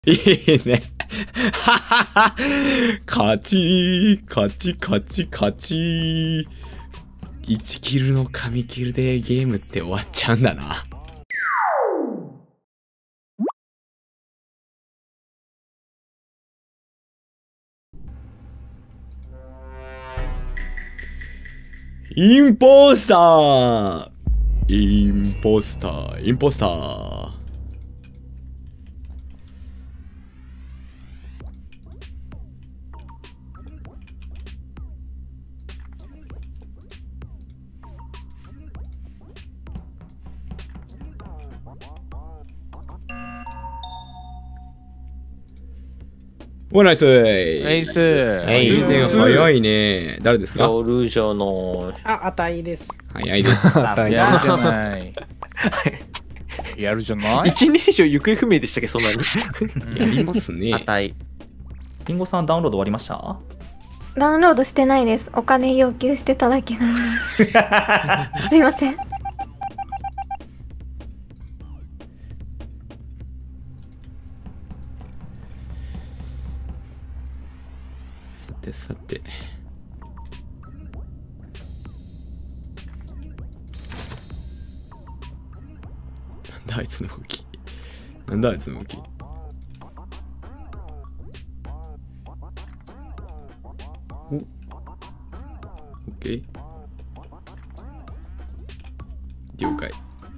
いいね。ははは。勝ち、勝ち、勝ち、勝ち。1キルの神キルでゲームって終わっちゃうんだな。インポスターインポスターインポスター。おナイスナイス。 充電早いね。誰ですか？ やるじゃない。 あ、あたいです。 早いです。 やるじゃない。やるじゃない。 一年以上行方不明でしたっけ、そんなに。 やりますね。 あたい。 リンゴさんダウンロード終わりました？ ダウンロードしてないです。お金要求してただけなんで。すいません。 さてなんだあいつの動き、なんだあいつの動き。お、オッケー、了解。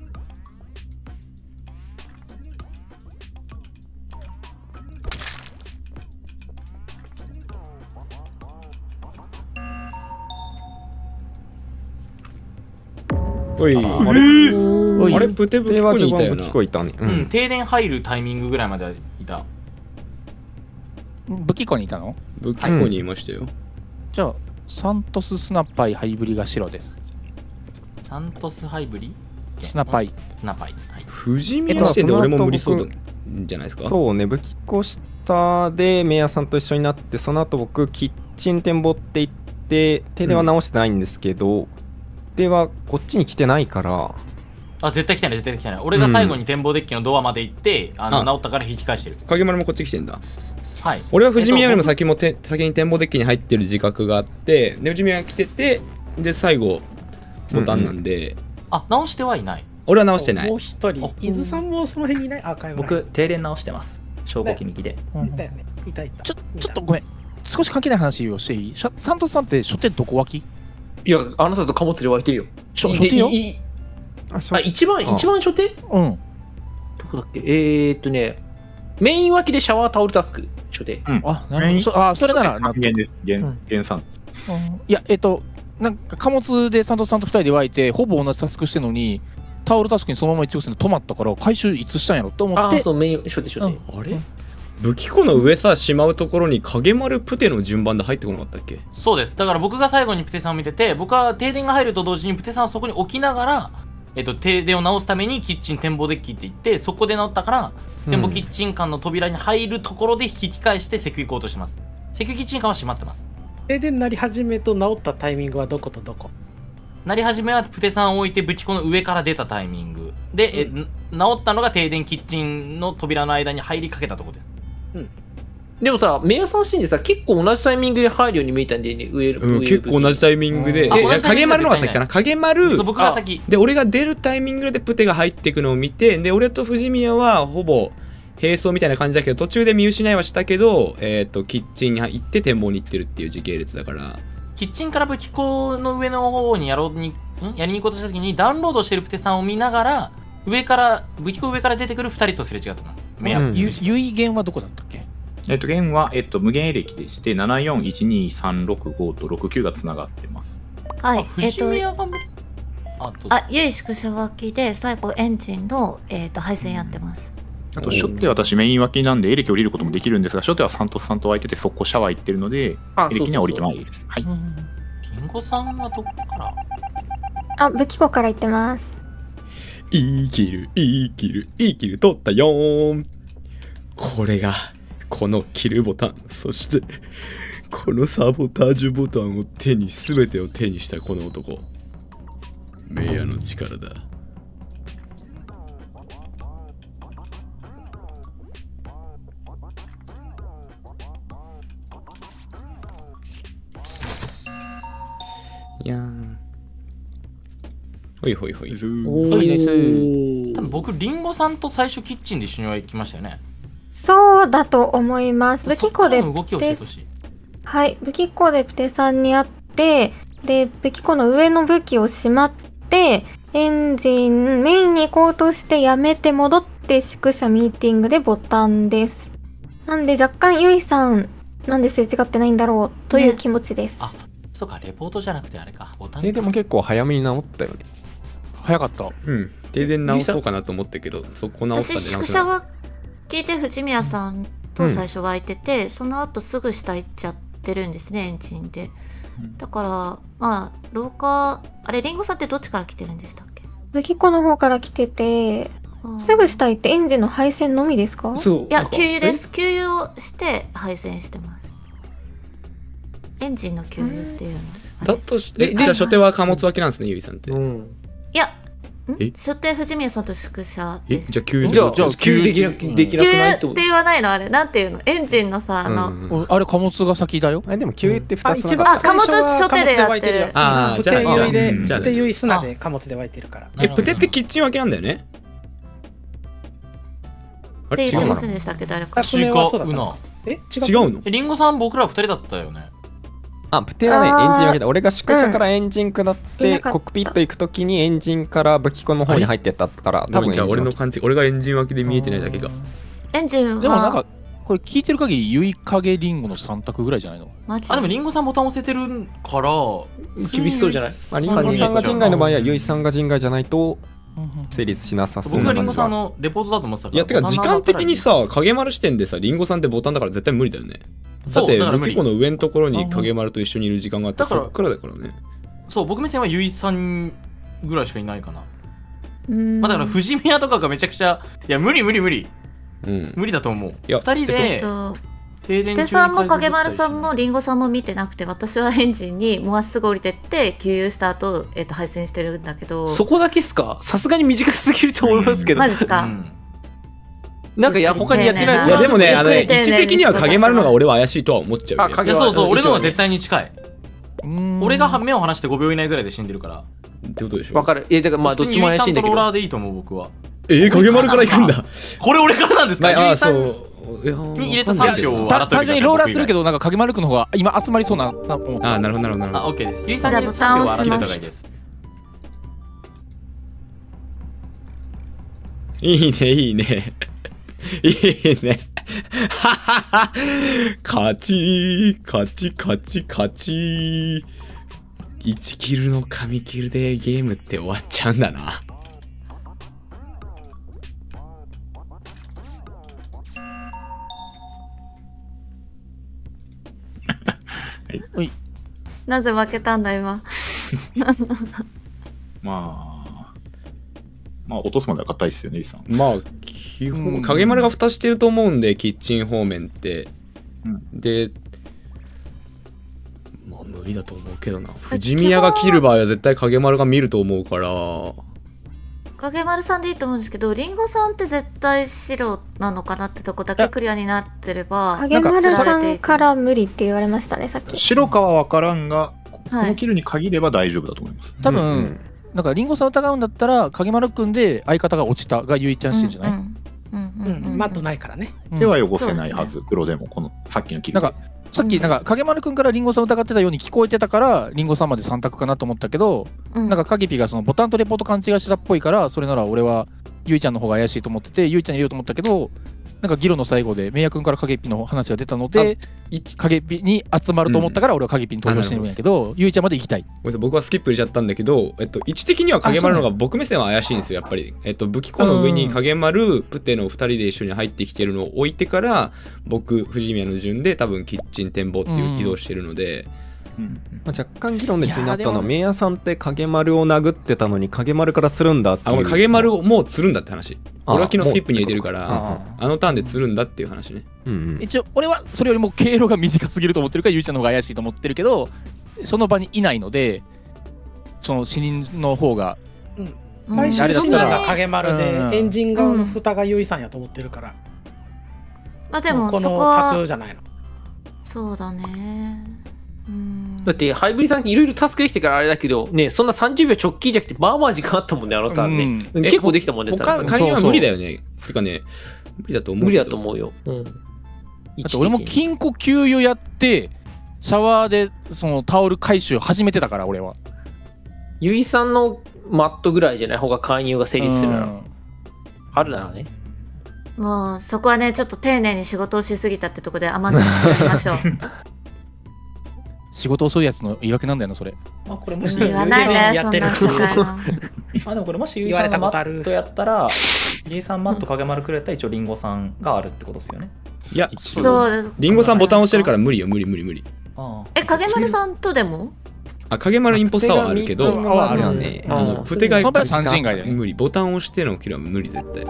おい、あれプテブキコにいたよな。 うん、停電入るタイミングぐらいまでいた。 武器庫にいたの？ 武器庫にいましたよ。 じゃあサントススナパイハイブリが白です。 サントスハイブリ？ スナパイ。 スナパイ。はい。 富士宮視点で俺も無理そうじゃないですか。 そうね、武器庫下でメイヤーさんと一緒になって、その後僕キッチン展望って行って停電は直してないんですけど、ではこっちに来てないから。 あ、絶対来てない、絶対来てない。俺が最後に展望デッキのドアまで行って、直ったから引き返してる。 影丸もこっち来てんだ。 はい。 俺は富士宮よりも先に展望デッキに入ってる自覚があって、で富士宮来てて、で最後ボタンなんで、 あ、直してはいない。 俺は直してない。 もう一人、伊豆さんもその辺にいない？あ、 僕、停電直してます。正午機右で。 だよね。いたいた。 ちょっとごめん。少し関係ない話をしていい？サントスさんって書店どこ脇？ いや、あなたと貨物で湧いてるよ。 書店よ？ あ、一番初手？ うん。 どこだっけ？メイン脇でシャワータオルタスク初手。 あ、なるほど。あ、それなら原です。原さん。 いや、なんか貨物でサントスさんと2人で湧いて、ほぼ同じタスクしてるのに、タオルタスクにそのまま一直線で止まったから、回収いつしたんやろって思って。 あ、そう、メイン初手。 あれ？武器庫の上さ、しまうところに影丸プテの順番で入ってこなかったっけ？ そうです。だから僕が最後にプテさんを見てて、僕は停電が入ると同時にプテさんをそこに置きながら、停電を直すためにキッチン展望デッキって言って、そこで直ったから展望キッチン間の扉に入るところで引き返してセキュ行こうとします。セキュキッチン間は閉まってます。 停電なり始めと直ったタイミングはどことどこ？ なり始めはプテさんを置いて武器庫の上から出たタイミングで、直ったのが停電キッチンの扉の間に入りかけたところです。 でもさ、メイヤーさん信じさ、結構同じタイミングで入るように見えたんでね、 結構同じタイミングで、影丸のが先かな。影丸、 僕が先で、俺が出るタイミングでプテが入っていくのを見て、で、俺と富士宮はほぼ並走みたいな感じだけど、途中で見失いはしたけど、キッチンに行って展望に行ってるっていう時系列だから。 キッチンから武器庫の上の方にやりに行こうとした時に、ダウンロードしてるプテさんを見ながら、武器庫上から出てくる2人とすれ違ってます。 唯弦はどこだったっけ？ 弦は、無限エレキでして、7412365と69がつながってます。 はい。 ゆい宿舎脇で最後エンジンの配線やってます。 あと、初手は私メイン脇なんでエレキ降りることもできるんですが、初手はサントスさんと湧いてて、そこシャワー行ってるので、エレキには降りてないです。はい。 リンゴさんはどこから？ あ、武器庫から行ってます。 いいキル取ったよーん。これがこのキルボタン、そしてこのサボタージュボタンを全てを手にしたこの男、メイヤーの力だ。 いやー。ほいほいほい。 いいです。 多分僕リンゴさんと最初キッチンで一緒に行きましたよね。 そうだと思います。武器庫でそっからの動きを教えてほしい。 はい、武器庫でプテさんに会って、で、武器庫の上の武器をしまって、エンジン、メインに行こうとしてやめて戻って宿舎ミーティングでボタンです。なんで若干ゆいさん、なんですれ違ってないんだろうという気持ちです。 あ、そうか、レポートじゃなくてあれか、ボタンか。 でも結構早めに治ったよね。 早かった。 うん。停電直そうかなと思ったけど、そこ直ったん私、 で直せない。 宿舎は聞いて藤宮さんと最初湧いてて、その後すぐ下行っちゃってるんですね、エンジンで。だから、まあ、廊下、あれ、リンゴさんってどっちから来てるんでしたっけ？ 武器庫の方から来てて、すぐ下行ってエンジンの配線のみですか？ そう。 いや、給油です。給油をして配線してます。エンジンの給油っていうの。 だとして、じゃあ初手は貨物分けなんですね、ゆいさんって。 いや、 え初手藤宮さんと宿舎です。 じゃあ給じゃあ給油できなくない給って油ってこと？ 言わないのあれ、なんていうの？エンジンのさ、 あれ貨物が先だよ。 でも給油って2つ一番貨物最初は初手でやってる。 プあーじゃあテユイで、 じゃあプテユイ砂で貨物で湧いてるから。 プテってキッチン分けなんだよね。あれ違うのって言ってませんでしたっけ、誰か。 違うな。 違うの？ リンゴさん僕ら2人だったよね。 プテはね、エンジン分けだ。俺が宿舎からエンジン下っいて、 なかったコックピット行くときにエンジンから武器庫の方に入ってったから、多分じゃあ俺の感じ、俺がエンジン分けで見えてないだけが。 エンジンはでもなんかこれ聞いてる限りゆいかげりんごの3択ぐらいじゃないの？ マジあ、でもリンゴさんボタン押せてるから厳しそうじゃない？ リンゴさんが人外の場合はユイさんが人外じゃないと成立しなさそう僕がリンな感じは。 ゴさんのレポートだと思ってたから。 いや、てか時間的にさ、影丸視点でさ、リンゴさんってボタンだから絶対無理だよね。だってそうだから無理武器庫の上のところに影丸と一緒にいる時間があって、 だからそっからだからね。 そう、僕目線はゆいさんぐらいしかいないかな。 うんまあ、だから藤宮とかがめちゃくちゃ、いや無理無理だと思う。 いや 2人で停電中にプテさんも影丸さんもリンゴさんも見てなくて、私はエンジンにもうまっすぐ降りてって給油した後、配線してるんだけど。 そこだけっすか？さすがに短すぎると思いますけど。 マジっすか？ なんか他にやってないですか？ いやでもね、 ゆっくり丁寧に位置的には影丸のが俺は怪しいとは思っちゃうよ。 いやそうそう、俺の方が絶対に近い。 俺俺が目を離して5秒以内ぐらいで死んでるから。 ってことでしょ。 わかる。だからまあどっちも怪しいんだけど。 普通にゆいさんとローラーでいいと思う、僕は。 影丸から行くんだ。 これ俺からなんですか？ゆいさんにに入れた3票を単純にローラーするけど、なんか影丸くんの方が今集まりそうな思った。 なるほどなるほどなるほど。 OK です。ゆいさんに入れた3票は洗ってお互いです。 いいねいいね。いいね。勝ち勝ち勝ち勝ち。1キルの紙キルでゲームって終わっちゃうんだな。 なぜ負けたんだ今。 まあ落とすまでは硬いですよね、イさん。 まあ基本影丸が蓋してると思うんで、キッチン方面って、でまあ無理だと思うけどな。藤宮が切る場合は絶対影丸が見ると思うから。 影丸さんでいいと思うんですけど、リンゴさんって絶対白なのかなってとこだけクリアになってれば。 影丸さんから無理って言われましたね、さっき。 白かは分からんが、このキルに限れば大丈夫だと思います。 多分、なんかリンゴさん疑うんだったら影丸くんで相方が落ちたがゆいちゃんしてんじゃない？ マットないからね。 手は汚せないはず、黒でもこのさっきのキルで。 なんかさっきなんか影丸くんからリンゴさん疑ってたように聞こえてたからリンゴさんまで3択かなと思ったけど、なんか影ピがそのボタンとレポート勘違いしてたっぽいから、それなら俺はゆいちゃんの方が怪しいと思っててゆいちゃん入れようと思ったけど、なんか議論の最後でメイヤ君から影ピの話が出たので影ピに集まると思ったから俺は影ピに投票してるんやけど、ゆいちゃんまで行きたい。 僕はスキップ入れちゃったんだけど、位置的には影丸の方が僕目線は怪しいんですよ、やっぱり。武器庫の上に影丸、プテの2人で一緒に入ってきてるのを置いてから、僕、藤宮の順で多分キッチン展望っていう移動してるので。 若干議論で気になったのは、メイヤさんって影丸を殴ってたのに影丸から釣るんだっていう。 影丸をもう釣るんだって話。俺は昨日スキップに入れてるから、あのターンで釣るんだっていう話ね。 一応俺はそれよりも経路が短すぎると思ってるからゆいちゃんの方が怪しいと思ってるけど、その場にいないのでその死人の方が最終死人が影丸でエンジン側の蓋がゆいさんやと思ってるから。 まあでもこのそこはタクじゃないの。 そうだね。 だってハイブリさんいろいろタスクできてからあれだけどね、そんな30秒直近じゃなくてまあまあ時間あったもんね、あのターンね。結構できたもんね。 他鍵は無理だよね。てかね、無理だと思う。 無理だと思うよ。 あと俺も金庫給油やってシャワーでそのタオル回収始めてたから俺は。 ゆいさんのマットぐらいじゃない方が勧誘が成立するなら。あるならね。 もうそこはねちょっと丁寧に仕事をしすぎたってとこで甘んじてやりましょう。 仕事遅いやつの言い訳なんだよなそれ。 まあこれもし言わないでそんな世界の。 あでもこれもしゆいさんがマットやったら、ゆいさんマット影丸くれたら一応リンゴさんがあるってことですよね。 いや、 そうです。 リンゴさんボタン押してるから無理よ、無理。 影丸さんとでも？ 影丸インポスターはあるけど、 あるよね。 プテが三人外だよね。 無理。ボタン押してのキルは無理絶対。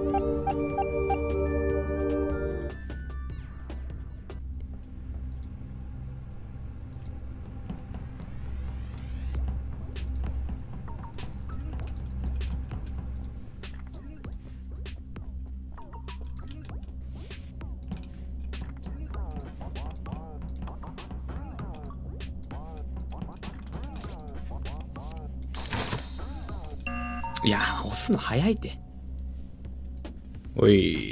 いやー、押すの早いて。おい。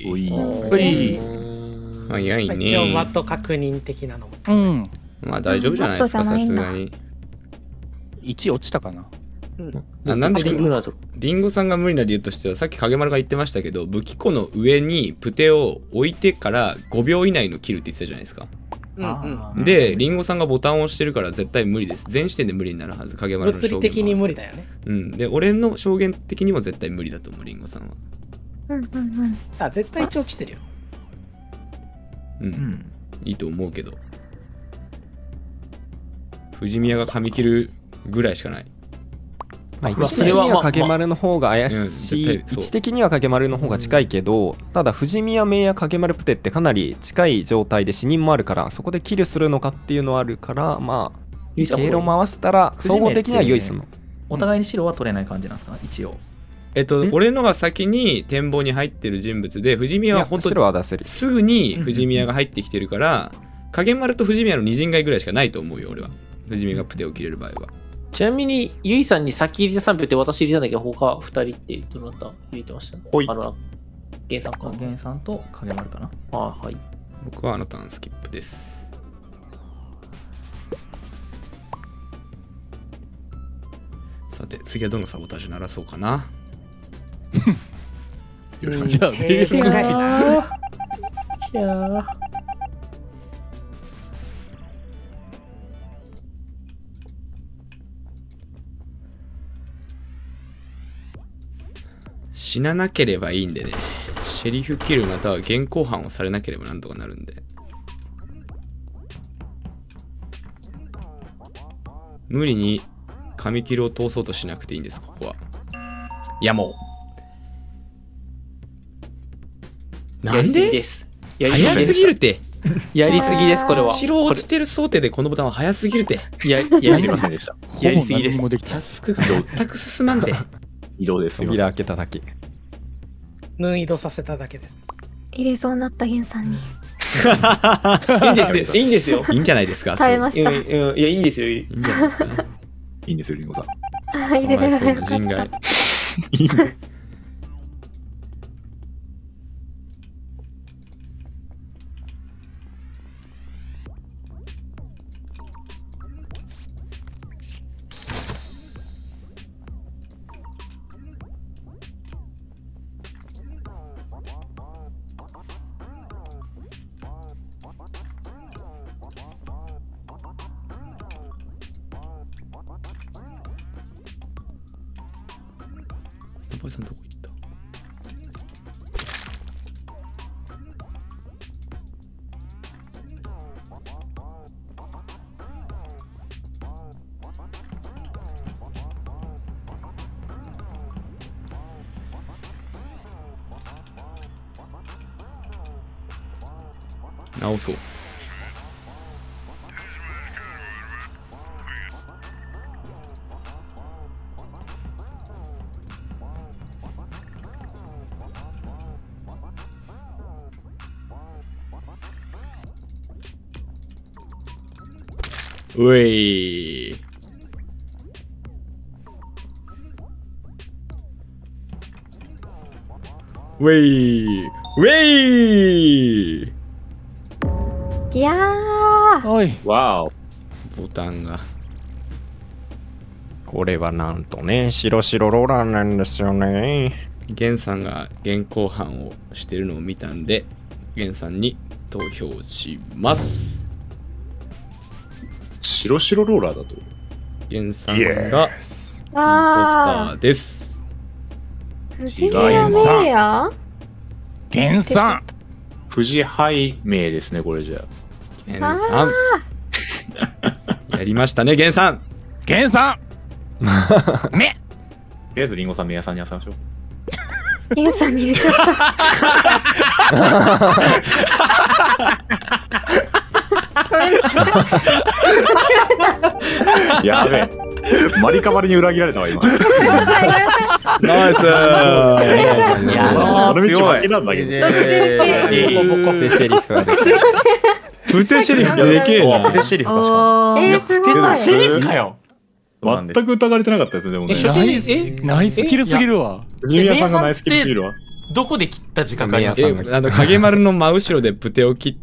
早いね。 一応マット確認的なの。 まあ大丈夫じゃないですか、さすがに。 1落ちたかな。 なんでリンゴさんが無理な理由としては、さっき影丸が言ってましたけど、武器庫の上にプテを置いてから5秒以内のキルって言ってたじゃないですか。で、リンゴさんがボタンを押してるから絶対無理です。全視点で無理になるはず、影丸の証言。 物理的に無理だよね。 で、俺の証言的にも絶対無理だと思う、リンゴさんは。 絶対一応落ちてるよ。 いいと思うけど。藤宮が髪切るぐらいしかない。 位置的には影丸の方が怪しい、位置的には影丸の方が近いけど、ただ藤宮名や影丸プテってかなり近い状態で死人もあるから、そこでキルするのかっていうのはあるから、まあ経路回せたら総合的には良いすの。 お互いに白は取れない感じなんですか、一応。 俺のが先に展望に入ってる人物で、藤宮は本当にすぐに藤宮が入ってきてるから、影丸と藤宮の二陣買いぐらいしかないと思うよ、俺は。藤宮がプテを切れる場合は。 ちなみに、ゆいさんに先入りで3秒って私入れたんだけど、他2人ってどなた入れてました？ゲンさんか。 ゲンさんと影丸かな。 はい。 僕はあのターンスキップです。さて、次はどのサボタージュ鳴らそうかな。 じゃあ、 死ななければいいんでね。シェリフキルまたは現行犯をされなければなんとかなるんで。無理に紙切るを通そうとしなくていいんです、ここは。いやもう。なんで早すぎるって。 やりすぎです、これは。 白落ちてる想定でこのボタンは早すぎるって。 やりませんでした。やりすぎです。 タスクが全く進まんで。 移動ですよ。 扉開けただけ。 移動させただけです。 入れそうになったゲンさんに。 いいんですよ。いいんですよ。 いいんじゃないですか。 耐えました。 いや、いいんですよ。いいんじゃないですか。 いいんですよ、リンゴさん。 入れられなかった。 人外。おじさんどこ行った？直そう。 うい。ウェイウェイ。 ギャー。 おい。 わお。 ボタンが。 これはなんとね、白白ローラーなんですよね。 ゲンさんが現行犯をしてるのを見たんで、ゲンさんに投票します。 白白ローラーだと。 ゲンさんがインポスターです。 藤宮メイヤゲンさん。 藤杯名ですね、これじゃあ。 ゲンさん。やりましたね、ゲンさん。 ゲンさん。め。 とりあえずリンゴさん、メイヤさんにやせましょう。 ゲンさんに入れちゃった。ごめんなさい。やべえ。マリカマリに裏切られたわ、今。 ナイス。 いや、あの道負けなんだけど。 プテシェリフはプテシェリフでけえな。 プテシェリフかしすごい。 シェリフかよ。 全く疑われてなかったですね、でもね。 ナイスキルすぎるわ。 藤宮さんがナイスキルすぎるわ。 どこで切った自覚ありますか？ 影丸の真後ろでプテを切って、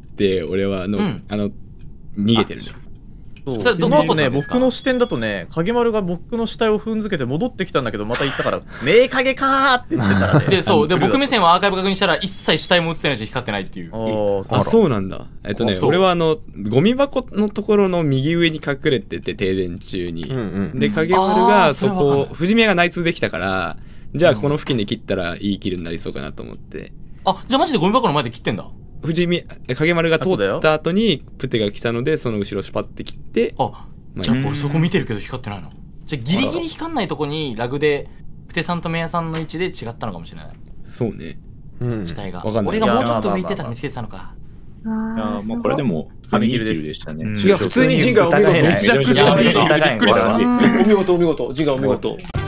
俺は逃げてるね。 そうね、僕の視点だとね、影丸が僕の死体を踏んづけて戻ってきたんだけど、また行ったから、名影かーって言ってたらね。 で、そう、で、僕目線はアーカイブ確認したら、一切死体も映ってないし、光ってないっていう。 あ、そうなんだ。俺はゴミ箱のところの右上に隠れてて、停電中に。で、影丸がそこ、藤宮が内通できたから、じゃあこの付近で切ったらいいキルになりそうかなと思って。 あ、じゃあマジでゴミ箱の前で切ってんだ。 影丸が通った後にプテが来たので、その後ろシュパって切って。 あ、じゃあ俺そこ見てるけど光ってないの。じゃあギリギリ光んないとこにラグでプテさんとメヤさんの位置で違ったのかもしれない。 そうね。 自体が。 俺がもうちょっと浮いてたら見つけてたのか。 いや、もうこれでも神キルでしたね。 いや、普通にジンがお見事。 びっくりした。 お見事、お見事。ジンがお見事。